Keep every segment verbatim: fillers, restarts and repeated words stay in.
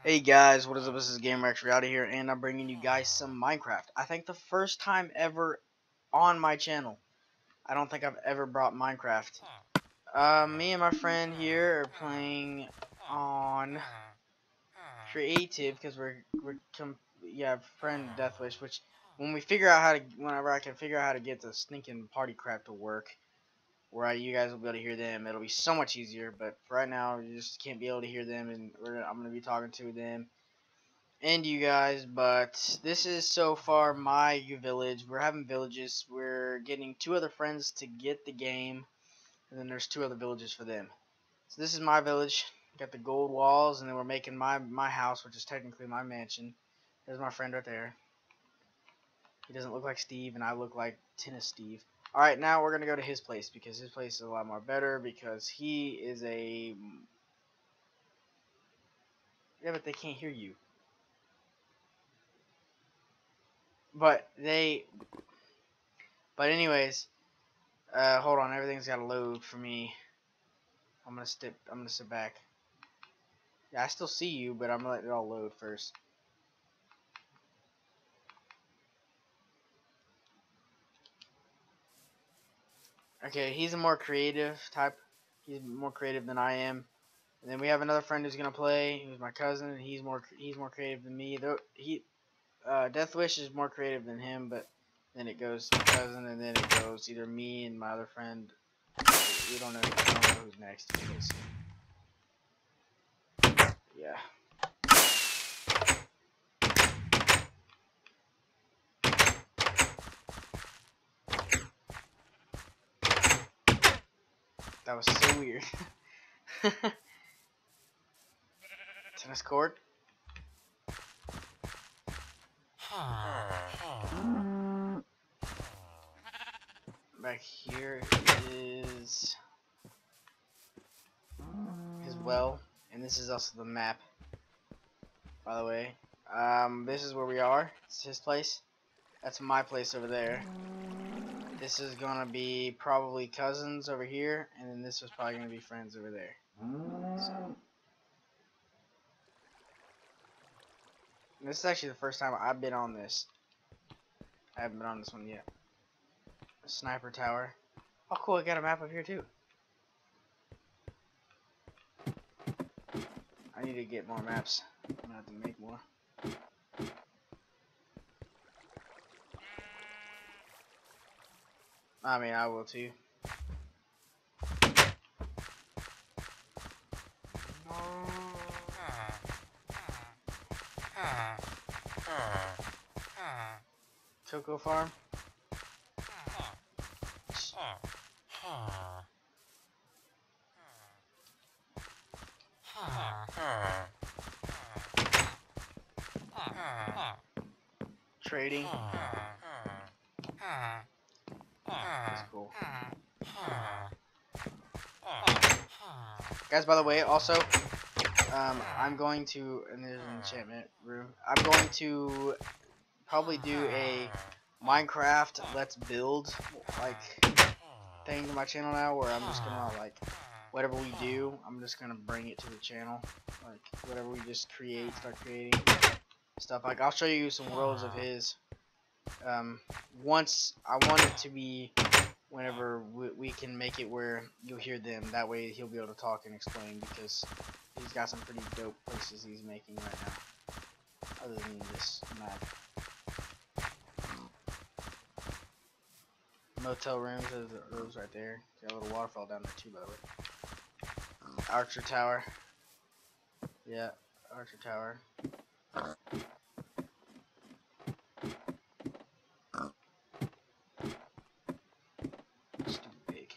Hey guys, what is up? This is GameRex Reality here, and I'm bringing you guys some Minecraft. I think the first time ever on my channel. I don't think I've ever brought Minecraft. Uh, me and my friend here are playing on creative because we're we're com yeah friend Deathwish. Which when we figure out how to, whenever I can figure out how to get the stinking party crap to work, where I, you guys will be able to hear them, it'll be so much easier. But for right now, you just can't be able to hear them, and we're, I'm gonna be talking to them and you guys. But this is so far my village. We're having villages. We're getting two other friends to get the game, and then there's two other villages for them. So this is my village. Got the gold walls, and then we're making my my house, which is technically my mansion. There's my friend right there. He doesn't look like Steve, and I look like Tennis Steve. Alright, now we're gonna go to his place because his place is a lot more better because he is a yeah, but they can't hear you. But they but anyways, Uh, hold on, everything's got to load for me. I'm gonna step. I'm gonna sit back. Yeah, I still see you, but I'm gonna let it all load first. Okay, he's a more creative type. He's more creative than I am. And then we have another friend who's gonna play, who's my cousin, and he's more he's more creative than me. Though he, uh, Deathwish is more creative than him, but then it goes my cousin, and then it goes either me and my other friend. We don't know. I don't know who's next. Because, yeah. That was so weird. Tennis court. Back here is his well, and this is also the map, by the way. Um, this is where we are. It's his place. That's my place over there. This is gonna be probably cousins over here, and then this was probably gonna be friends over there. So, this is actually the first time I've been on this. I haven't been on this one yet. A sniper tower. Oh, cool! I got a map up here too. I need to get more maps. I'm gonna have to make more. I mean, I will too. Cocoa farm. Trading. That's cool. Guys, by the way, also, um, I'm going to, and there's an enchantment room, I'm going to probably do a Minecraft Let's Build, like, thing to my channel now, where I'm just gonna, like, whatever we do, I'm just gonna bring it to the channel, like, whatever we just create, start creating stuff. Like, I'll show you some worlds of his, um, once, I want it to be whenever we, we can make it where you'll hear them. That way he'll be able to talk and explain, because he's got some pretty dope places he's making right now, other than this map. Motel rooms, those, those right there. Got a little waterfall down there too, by the way. Archer tower. Yeah, Archer tower. Stupid pig.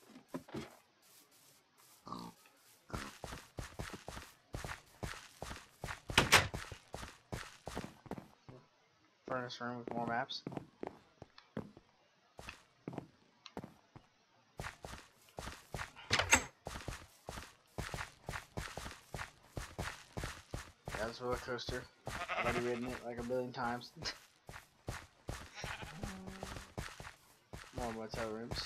Furnace room with more maps. Yeah, this roller coaster. I've already ridden it like a billion times. More motel rooms.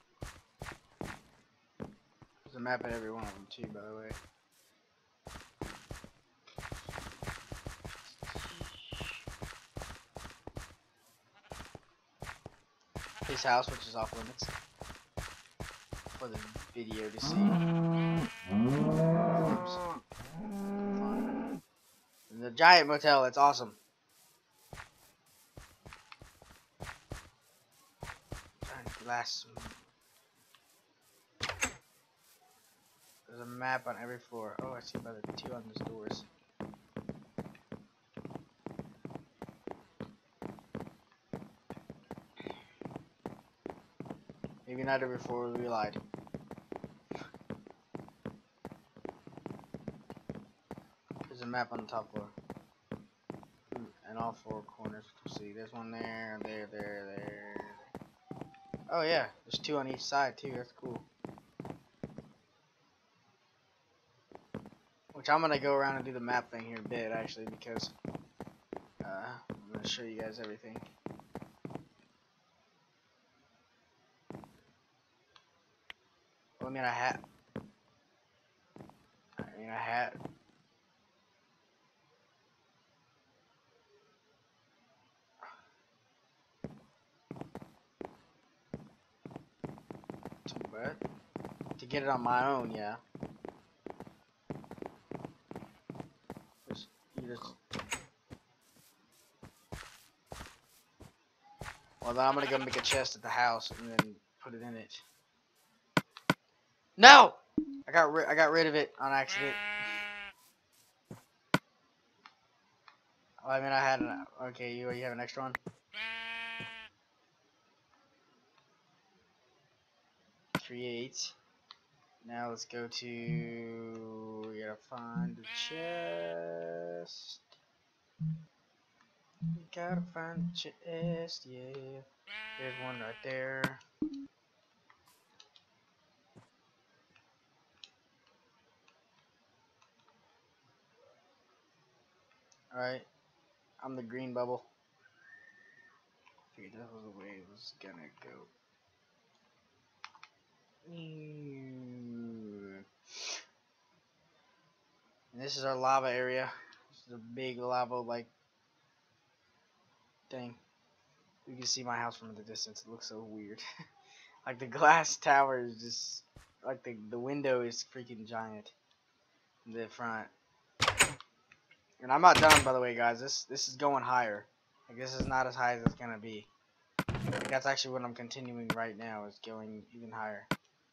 There's a map at every one of them too, by the way. his house, which is off limits for the video to see. The giant motel, it's awesome. Giant glass. There's a map on every floor. Oh, I see by the two on these doors. Maybe not every floor, we lied. There's a map on the top floor. And all four corners. See, there's one there, there, there, there. Oh yeah, there's two on each side too. That's cool. Which I'm gonna go around and do the map thing here a bit, actually, because uh, I'm gonna show you guys everything. Well, I mean a hat. I mean a hat. But to get it on my own, yeah. Just, you just. Well, then I'm gonna go make a chest at the house and then put it in it. No, I got ri I got rid of it on accident. Oh, I mean, I had an. Okay, you you have an extra one. Create. Now let's go to. We gotta find the chest. We gotta find the chest. Yeah, there's one right there. All right, I'm the green bubble. I figured that was the way it was gonna go. And this is our lava area. This is a big lava like thing. You can see my house from the distance. It looks so weird. Like the glass tower is just like the the window is freaking giant in the front. And I'm not done, by the way, guys. This this is going higher. Like this is not as high as it's gonna be. Like, that's actually what I'm continuing right now. Is going even higher.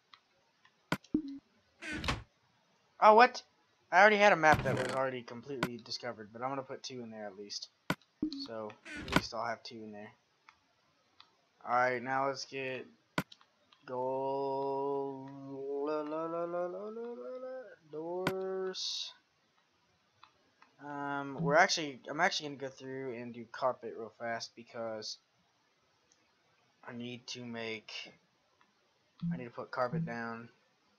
Oh, what? I already had a map that was already completely discovered, but I'm gonna put two in there at least. So at least I'll have two in there. All right, now let's get gold la, la, la, la, la, la, la, doors. Um, we're actually I'm actually gonna go through and do carpet real fast because I need to make I need to put carpet down.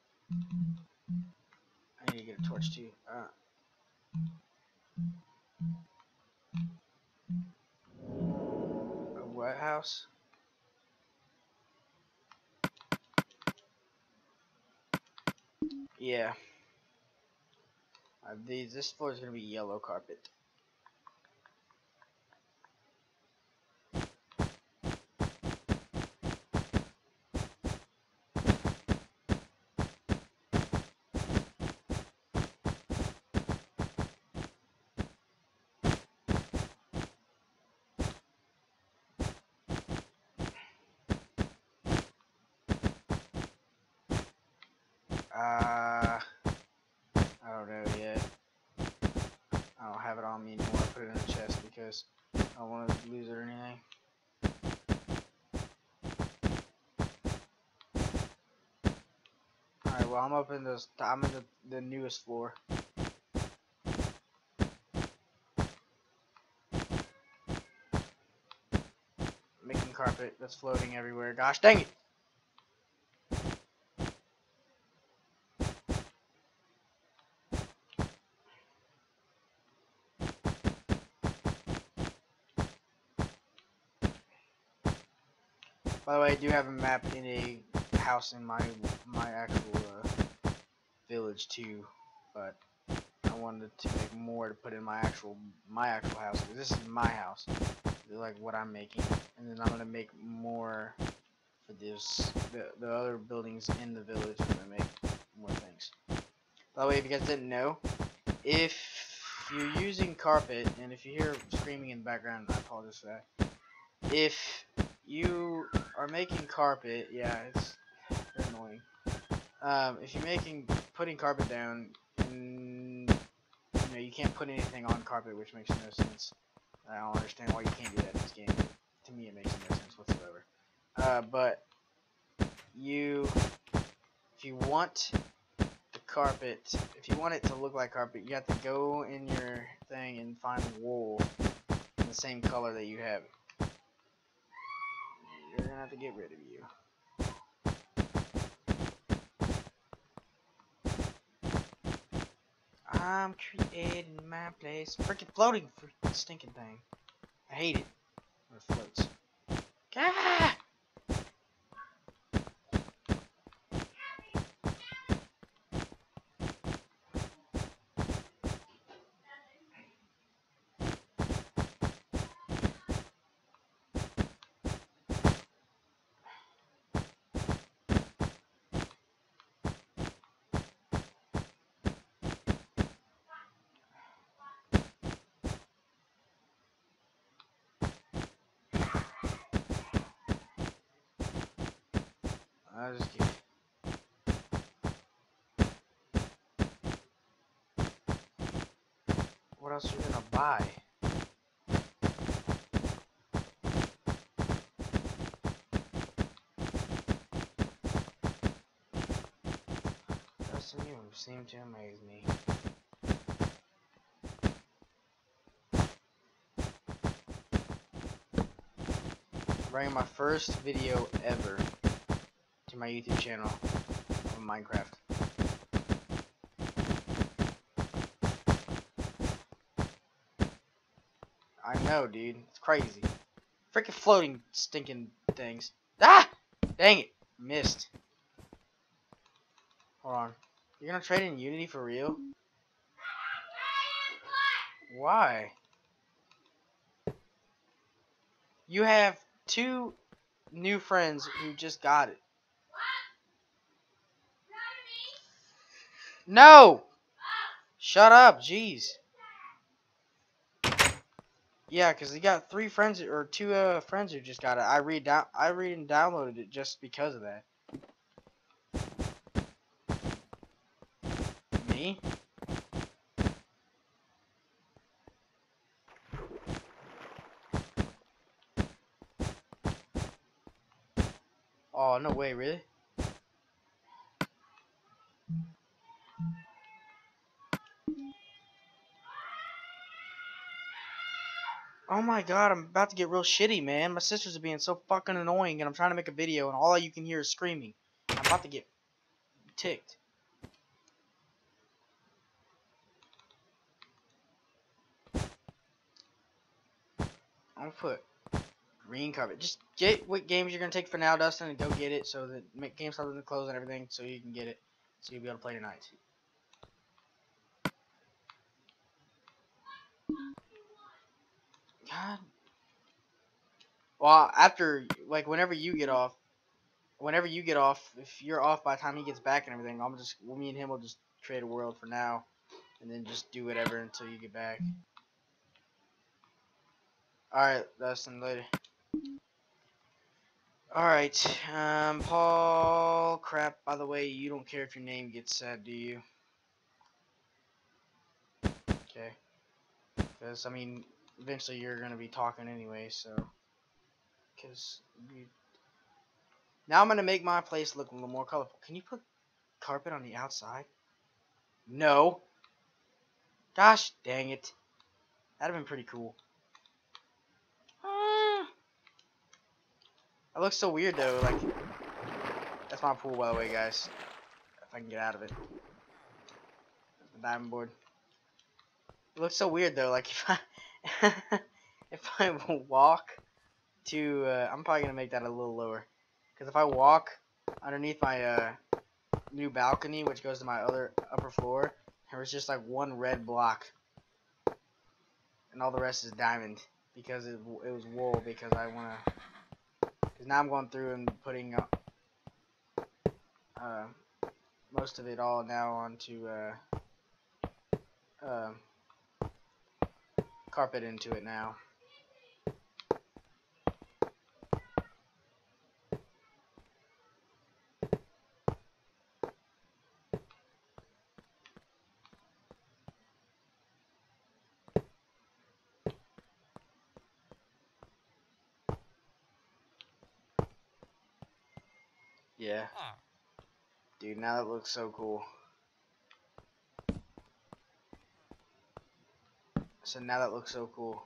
I need to get a torch too. Uh, a what house? Yeah. Uh, these this floor is gonna be yellow carpet. Uh, I don't know yet. I don't have it on me anymore. I put it in a chest because I don't want to lose it or anything. Alright, well I'm up in this. I'm in the, the newest floor. Making carpet that's floating everywhere. Gosh dang it! By the way, I do have a map in a house in my my actual uh, village too, but I wanted to make more to put in my actual my actual house. This is my house, like what I'm making, and then I'm gonna make more for this the, the other buildings in the village. I'm gonna make more things. By the way, if you guys didn't know, if you're using carpet, and if you hear screaming in the background, I apologize for that. If you are making carpet, yeah, it's very annoying. Um, if you're making putting carpet down, and you know you can't put anything on carpet, which makes no sense. I don't understand why you can't do that in this game. To me, it makes no sense whatsoever. Uh, but you, if you want the carpet, if you want it to look like carpet, you have to go in your thing and find wool in the same color that you have. You're gonna have to get rid of you. I'm creating my place. Freaking floating, freaking stinking thing. I hate it when it floats. Ah! I just kidding. What else are you gonna buy? Dustin, you seem to amaze me. Bringing my first video ever to my YouTube channel on Minecraft. I know, dude. It's crazy. Freaking floating, stinking things. Ah! Dang it. Missed. Hold on. You're gonna trade in Unity for real? Why? You have two new friends who just got it. No! Shut up, jeez. Yeah, cause he got three friends or two uh, friends who just got it. I read down, I read and downloaded it just because of that. Me? Oh no way, really? Oh my god, I'm about to get real shitty, man. My sisters are being so fucking annoying, and I'm trying to make a video, and all you can hear is screaming. I'm about to get ticked. I'm gonna put green carpet. Just get what games you're gonna take for now, Dustin, and go get it so that make GameStop doesn't close and everything, so you can get it, so you'll be able to play tonight. God. Well, after like whenever you get off, whenever you get off, if you're off by the time he gets back and everything, I'm just well, me and him will just create a world for now, and then just do whatever until you get back. All right, Dustin, later. Alright, um, Paul, crap, by the way, you don't care if your name gets said, do you? Okay. Because, I mean, eventually you're going to be talking anyway, so. Because, you... Now I'm going to make my place look a little more colorful. Can you put carpet on the outside? No. Gosh dang it. That'd have been pretty cool. Uh, it looks so weird, though, like... That's my pool, by the way, guys. If I can get out of it. The diamond board. It looks so weird though, like if I if I walk to uh, I'm probably gonna make that a little lower, because if I walk underneath my uh, new balcony, which goes to my other upper floor, there was just like one red block, and all the rest is diamond because it, it was wool, because I wanna Because now I'm going through and putting uh, uh, most of it all now onto uh, uh, carpet into it now. Yeah. Dude, now that looks so cool. So now that looks so cool.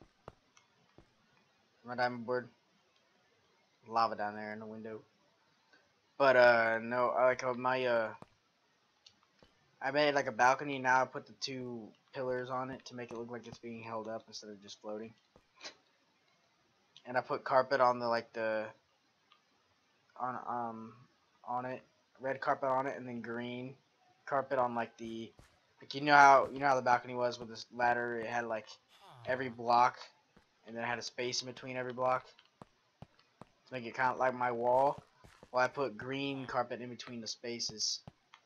My diamond board. Lava down there in the window. But, uh, no, I like uh, my, uh, I made like a balcony. Now I put the two pillars on it to make it look like it's being held up instead of just floating. And I put carpet on the, like, the, on, um, on it. Red carpet on it, and then green carpet on, like, the, like, you know how, you know how the balcony was with this ladder? It had, like, every block, and then it had a space in between every block. To make it kind of like my wall. Well, I put green carpet in between the spaces.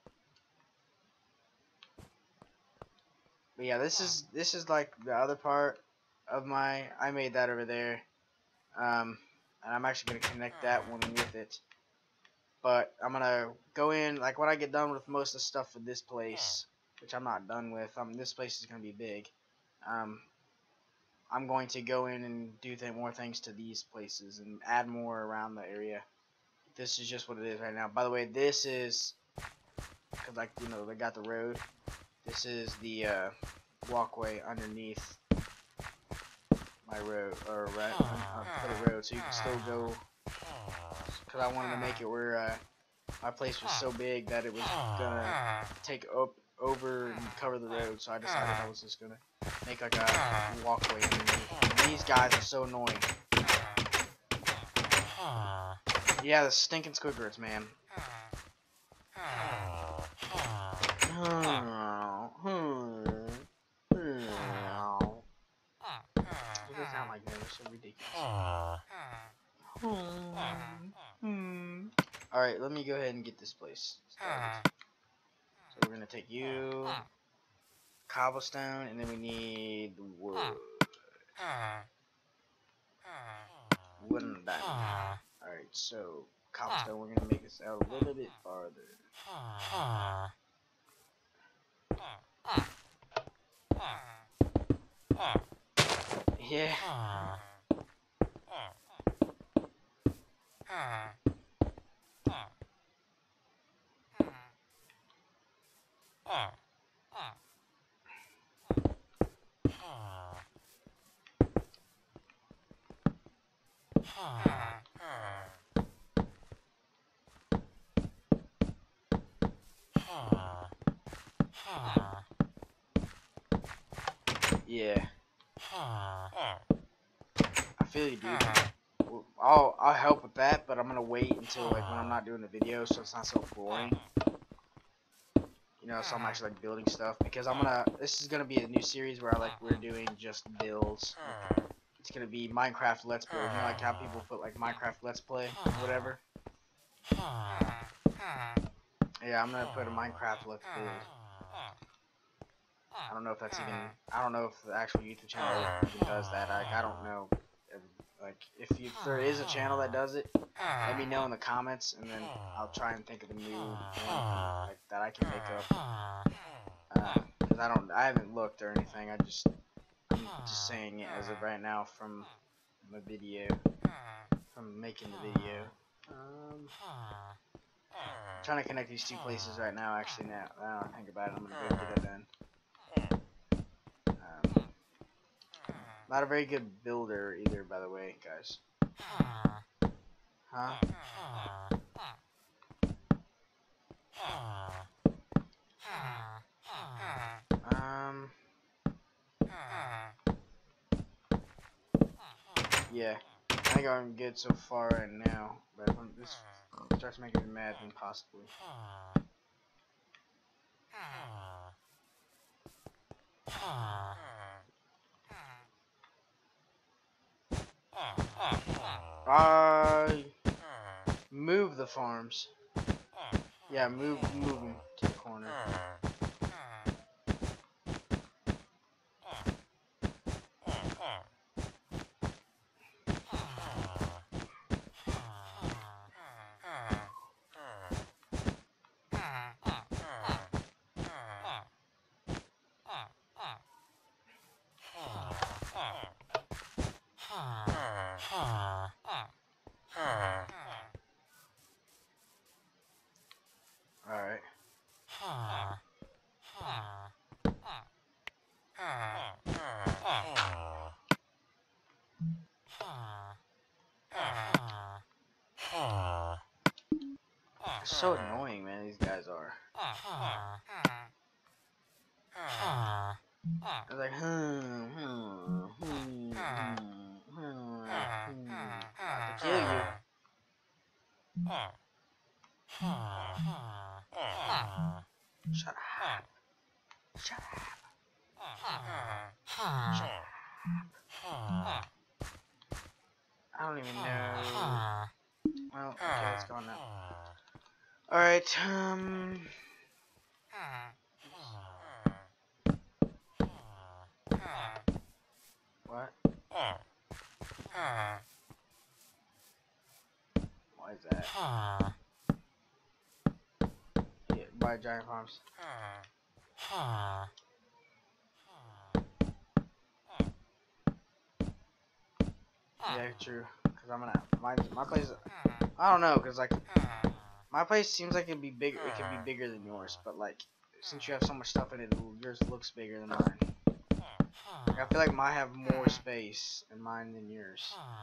But yeah, this is this is like the other part of my. I made that over there, um, and I'm actually gonna connect that one with it. But I'm gonna go in like when I get done with most of the stuff for this place, which I'm not done with. Um, this place is gonna be big. Um, I'm going to go in and do th more things to these places and add more around the area. This is just what it is right now. By the way, this is cause like you know they got the road. This is the uh, walkway underneath my road, or right, uh, for the road, so you can still go. Cause I wanted to make it where uh, my place was so big that it was gonna take up over and cover the road. So I decided I was just gonna make like a walkway underneath. And these guys are so annoying. Yeah, the stinking squidwards, man. They sound like they're so ridiculous. Alright, let me go ahead and get this place started. So we're gonna take you, cobblestone, and then we need wood. Wood and diamond. Alright, so cobblestone, we're gonna make this out a little bit farther. Yeah. Yeah. I feel you, dude. I'll I'll help with that, but I'm gonna wait until like when I'm not doing the video, so it's not so boring. You know, so I'm actually like building stuff because I'm gonna. This is gonna be a new series where I like we're doing just builds. Like, it's gonna be Minecraft Let's Build. You know, like how people put like Minecraft Let's Play, or whatever. Yeah, I'm gonna put a Minecraft Let's Build. I don't know if that's even. I don't know if the actual YouTube channel even does that. Like, I don't know. Like, if, you, if there is a channel that does it, let me know in the comments, and then I'll try and think of a new one like that I can make up. Uh, Cause I don't. I haven't looked or anything. I just. I'm just saying it as of right now from the video, from making the video. Um. I'm trying to connect these two places right now. Actually, now, now I think about it, I'm gonna go do that then. Um, not a very good builder either, by the way, guys. Huh? Um. Yeah, I think I'm good so far right now, but when this starts making me mad, then possibly. Ah, uh, the farms. Yeah, move, move them to the corner. Alright. So annoying, man, these guys are. I was like, hmm, hmm, hmm, hmm, hmm, hmm. About to kill you. Shut up. Shut up. Shut up. I don't even know. Well, okay, it's gone now. Alright, um... what? Why is that? Yeah, by giant farms. Yeah, true. Cause I'm gonna my my place. I don't know, cause like my place seems like it'd be bigger. It could be bigger than yours, but like since you have so much stuff in it, yours looks bigger than mine. Like, I feel like mine have more space in mine than yours.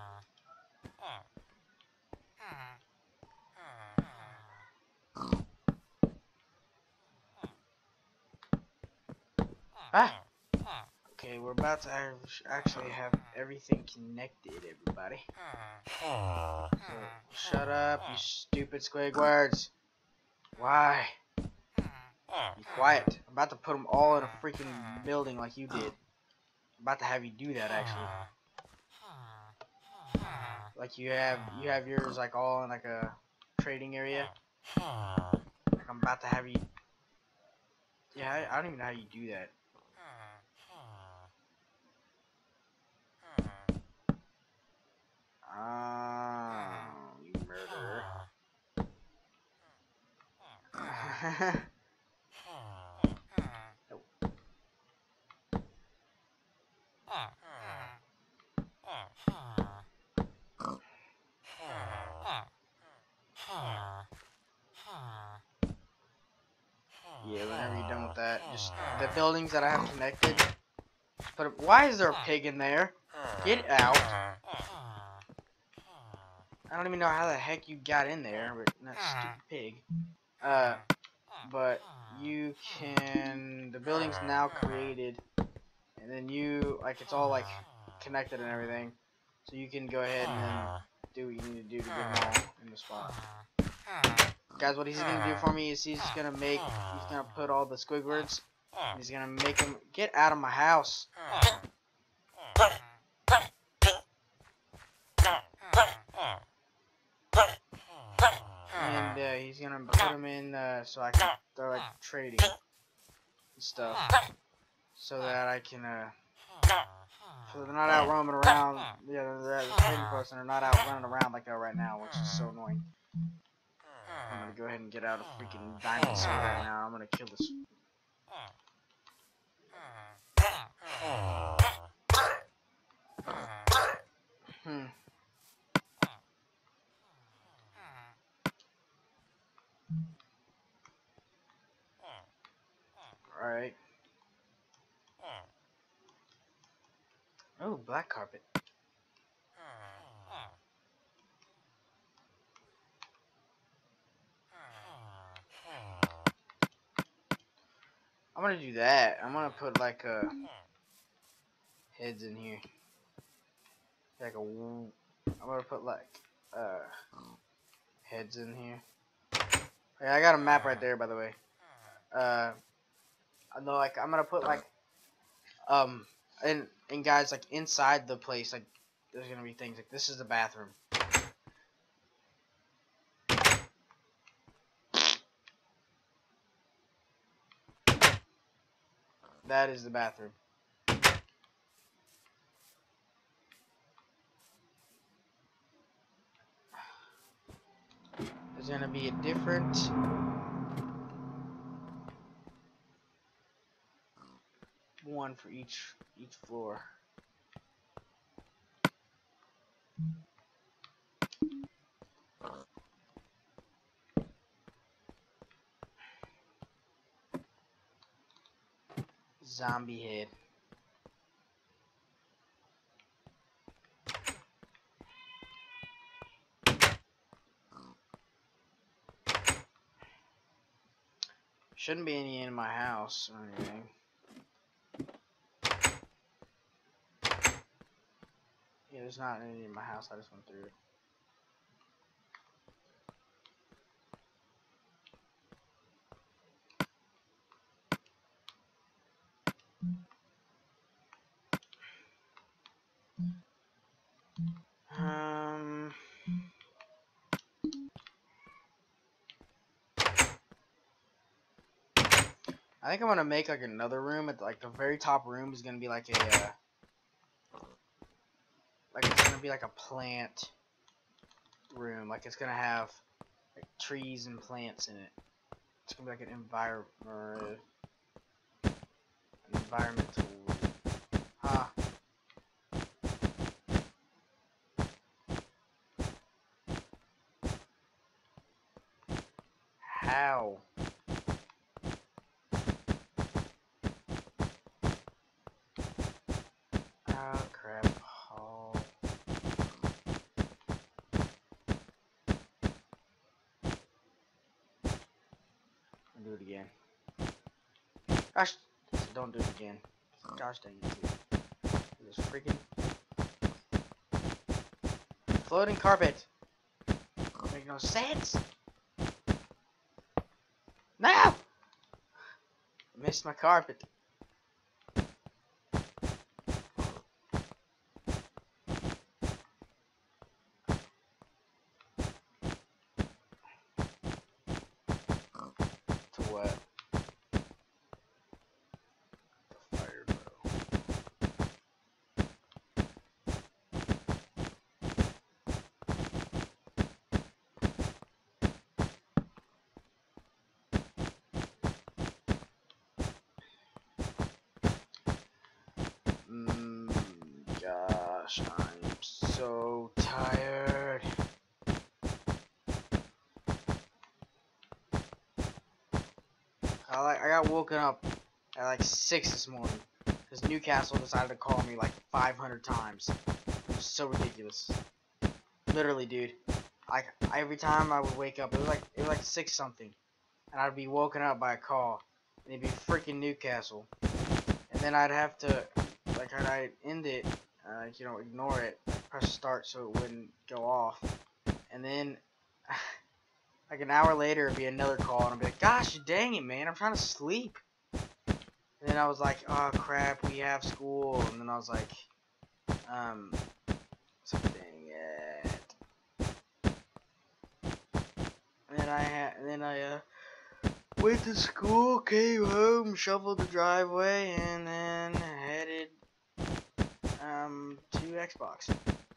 Ah. Okay, we're about to actually have everything connected, everybody. So, shut up, you stupid Squidwards. Why? Be quiet. I'm about to put them all in a freaking building like you did. I'm about to have you do that, actually. Like you have, you have yours like all in like a trading area. Like I'm about to have you. Yeah, I, I don't even know how you do that. Ah, you murderer. Yeah, whenever you're done with that, just the buildings that I have connected. Just put. A, why is there a pig in there? Get out! I don't even know how the heck you got in there, but that stupid pig. Uh, but you can. The building's now created, and then you like it's all like connected and everything, so you can go ahead and then do what you need to do to get them all in the spot. Guys, what he's gonna do for me is he's gonna make, he's gonna put all the Squidwards, and he's gonna make them get out of my house. And uh, he's gonna put them in uh, so I can, they're like trading and stuff, so that I can, uh, so they're not out roaming around. Yeah, they're at the trading post and they're not out running around like they are right now, which is so annoying. I'm gonna go ahead and get out a freaking diamond sword right now. I'm gonna kill this. Hmm. Alright. Oh, black carpet. I'm gonna do that. I'm gonna put like uh heads in here. Like a. I'm gonna put like uh heads in here. Yeah, I got a map right there, by the way. Uh, I know, like I'm gonna put like um and and guys, like inside the place, like there's gonna be things like this is the bathroom. That is the bathroom. There's gonna be a different one for each each floor. Zombie head. Shouldn't be any in my house or anything. Yeah, there's not any in my house. I just went through it. Um, I think I'm gonna make like another room. At like the very top room is gonna be like a, uh, like it's gonna be like a plant room. Like it's gonna have like trees and plants in it. It's gonna be like an envir uh, environmental room. Huh? How? Oh crap. Oh. I'll do it again. Gosh, don't do it again. Gosh dang it, dude. This freaking floating carpet. Make no sense. No! I missed my carpet. To what? The fire, bro. Mmm, gosh, I'm so tired. I like I got woken up at like six this morning because Newcastle decided to call me like five hundred times. It was so ridiculous. Literally, dude. Like every time I would wake up, it was like it was like six something, and I'd be woken up by a call, and it'd be freaking Newcastle, and then I'd have to like I'd end it, uh, like you know ignore it, like press start so it wouldn't go off, and then. Like an hour later, it'd be another call, and I'd be like, gosh dang it, man, I'm trying to sleep. And then I was like, oh crap, we have school. And then I was like, um, so dang it. And then I had, and then I, uh, went to school, came home, shoveled the driveway, and then headed, um, to Xbox.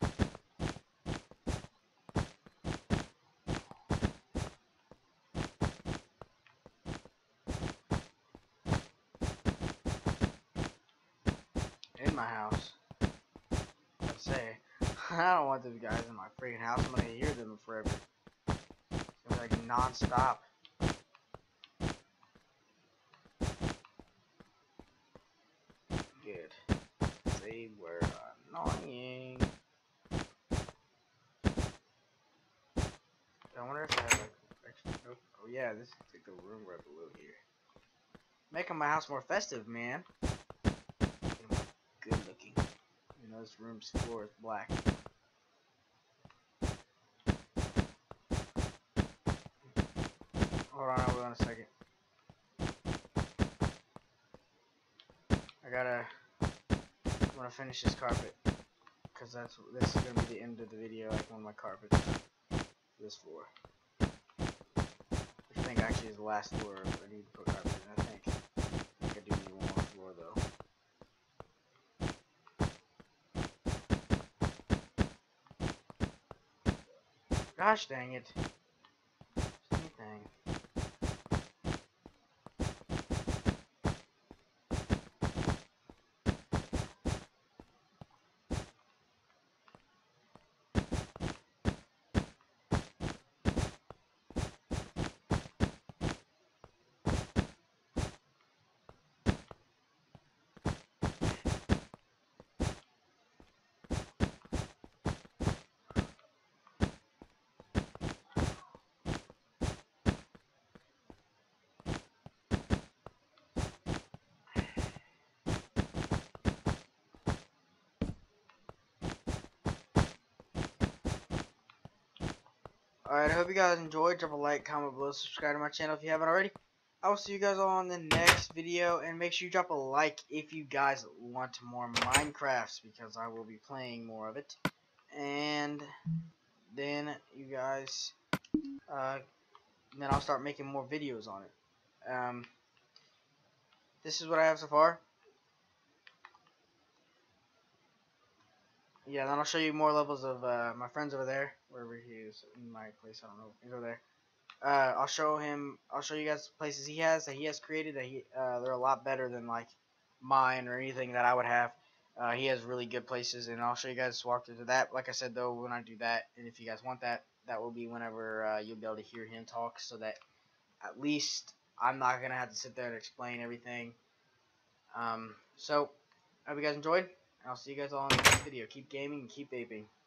In my house. I'd say, I don't want those guys in my freaking house. I'm gonna hear them forever. It's gonna be like non-stop. Good. They were annoying. I wonder if I have like extra. Oh yeah, this is like the room right below here. Making my house more festive, man. Good looking. You know, this room's floor is black. Hold on, hold on a second. I gotta. I'm gonna finish this carpet, cause that's this is gonna be the end of the video. Like on my carpet, this floor. Which I think actually is the last floor I need to put carpet in. I think. I think I do need one more floor though. Gosh dang it. Same thing. Alright, I hope you guys enjoyed. Drop a like, comment below, subscribe to my channel if you haven't already. I will see you guys all in the next video, and make sure you drop a like if you guys want more Minecrafts, because I will be playing more of it. And then you guys, uh, then I'll start making more videos on it. Um, this is what I have so far. Yeah, then I'll show you more levels of uh, my friends over there, wherever he is in my place. I don't know. He's over there. Uh, I'll show him. I'll show you guys places he has that he has created. That he uh, they're a lot better than like mine or anything that I would have. Uh, he has really good places, and I'll show you guys walkthroughs of that. Like I said though, when I do that, and if you guys want that, that will be whenever uh, you'll be able to hear him talk, so that at least I'm not gonna have to sit there and explain everything. Um, so I hope you guys enjoyed. I'll see you guys all in the next video. Keep gaming and keep vaping.